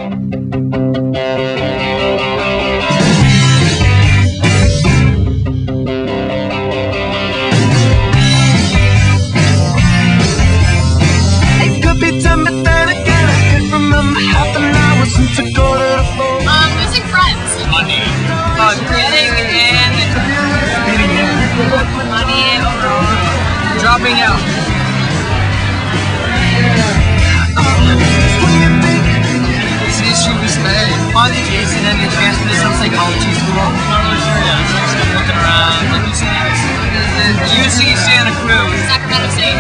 Losing friends. Money. Getting in. Money. Dropping out. This issue is on Jason and your chance to do some psychology school. I'm not really sure yet. So I'm just looking around. Like you said, UC Santa Cruz. Sacramento State.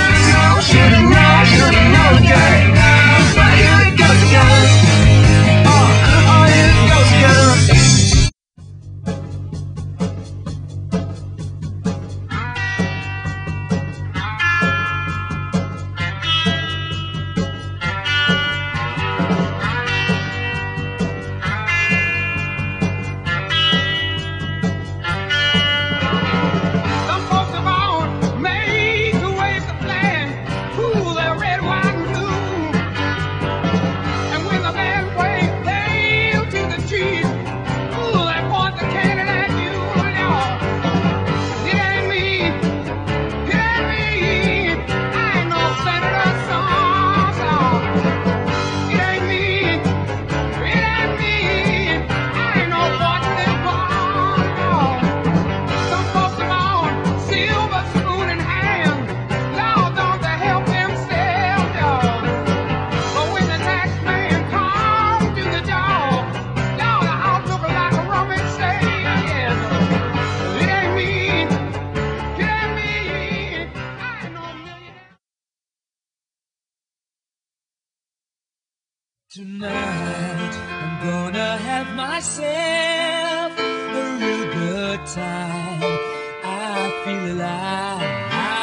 Tonight, I'm gonna have myself a real good time. I feel alive,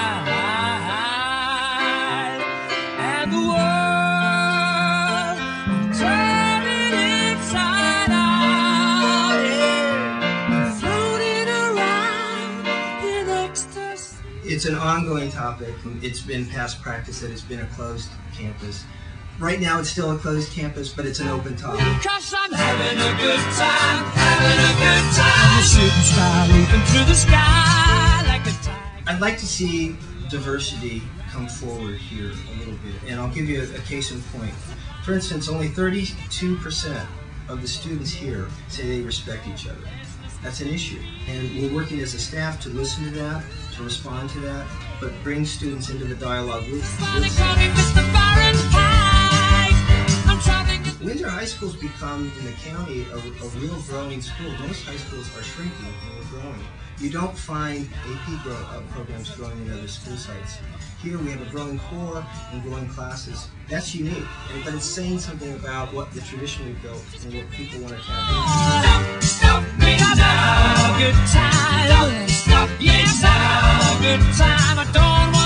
and the world, I'm turning inside out, yeah. I'm floating around in ecstasy. It's an ongoing topic. It's been past practice that it's been a closed campus. Right now it's still a closed campus, but it's an open topic. 'Cause I'm having a good time, having a good time. I'm a shooting star leaping through the sky like a tiger. I'd like to see diversity come forward here a little bit, and I'll give you a case in point. For instance, only 32% of the students here say they respect each other. That's an issue, and we're working as a staff to listen to that, to respond to that, but bring students into the dialogue with Windsor High School's become, in the county, a real growing school. Most high schools are shrinking and we're growing. You don't find AP programs growing in other school sites. Here we have a growing core and growing classes. That's unique, but it's saying something about what the tradition we built and what people want to tap into. Stop me now, good time. Stop, yes, now, good time. I don't